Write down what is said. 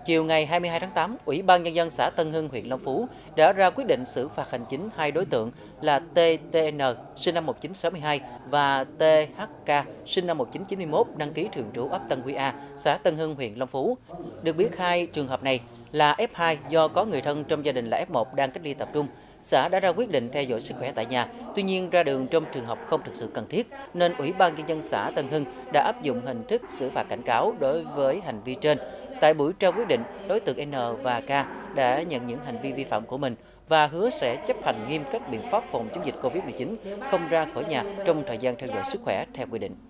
Chiều ngày 22 tháng 8, Ủy ban Nhân dân xã Tân Hưng, huyện Long Phú đã ra quyết định xử phạt hành chính hai đối tượng là TTN, sinh năm 1962 và THK, sinh năm 1991, đăng ký thường trú ấp Tân Quy A, xã Tân Hưng, huyện Long Phú. Được biết, hai trường hợp này là F2 do có người thân trong gia đình là F1 đang cách ly tập trung. Xã đã ra quyết định theo dõi sức khỏe tại nhà, tuy nhiên ra đường trong trường hợp không thực sự cần thiết, nên Ủy ban Nhân dân xã Tân Hưng đã áp dụng hình thức xử phạt cảnh cáo đối với hành vi trên. Tại buổi trao quyết định, đối tượng N và K đã nhận những hành vi vi phạm của mình và hứa sẽ chấp hành nghiêm các biện pháp phòng chống dịch Covid-19, không ra khỏi nhà trong thời gian theo dõi sức khỏe theo quy định.